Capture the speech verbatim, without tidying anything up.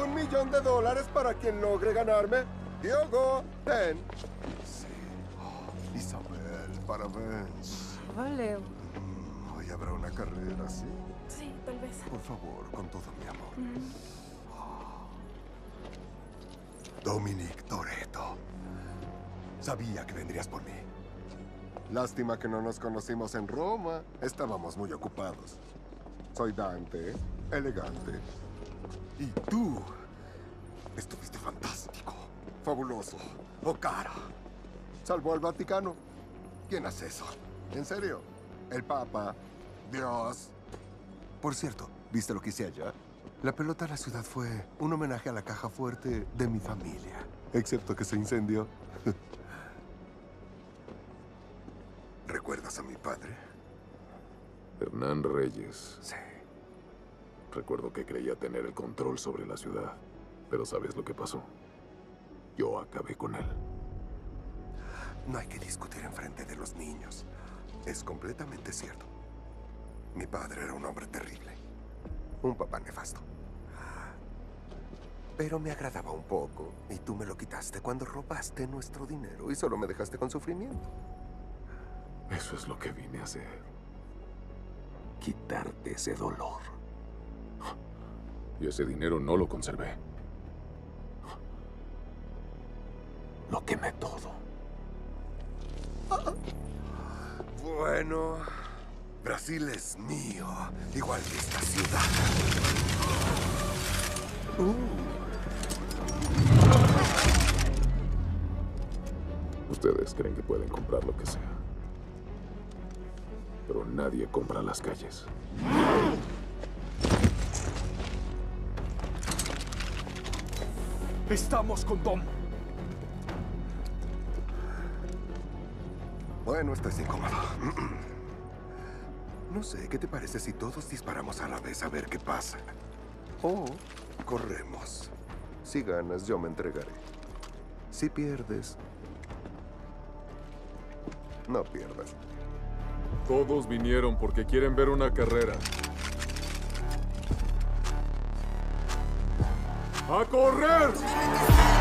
un millón de dólares para quien logre ganarme. Diogo, ten. Sí. Oh, Isabel, parabéns. Vale. Mm, Hoy habrá una carrera, ¿sí? Sí, tal vez. Por favor, con todo mi amor. Mm. Dominic Toretto. Sabía que vendrías por mí. Lástima que no nos conocimos en Roma. Estábamos muy ocupados. Soy Dante, elegante. Y tú estuviste fantástico, fabuloso. Oh, cara. Salvó al Vaticano. ¿Quién hace eso? ¿En serio? El Papa. Dios. Por cierto, ¿viste lo que hice allá? La pelota a la ciudad fue un homenaje a la caja fuerte de mi familia. Excepto que se incendió. ¿Recuerdas a mi padre? Hernán Reyes. Sí. Recuerdo que creía tener el control sobre la ciudad. Pero ¿sabes lo que pasó? Yo acabé con él. No hay que discutir enfrente de los niños. Es completamente cierto. Mi padre era un hombre terrible. Un papá nefasto. Pero me agradaba un poco. Y tú me lo quitaste cuando robaste nuestro dinero y solo me dejaste con sufrimiento. Eso es lo que vine a hacer. Quitarte ese dolor. Y ese dinero no lo conservé. Lo quemé todo. Bueno, Brasil es mío, igual que esta ciudad. Uh. Ustedes creen que pueden comprar lo que sea. Pero nadie compra las calles. Estamos con Dom. Bueno, estás incómodo. No sé, ¿qué te parece si todos disparamos a la vez a ver qué pasa? O corremos. Si ganas, yo me entregaré. Si pierdes, no pierdas. Todos vinieron porque quieren ver una carrera. ¡A correr!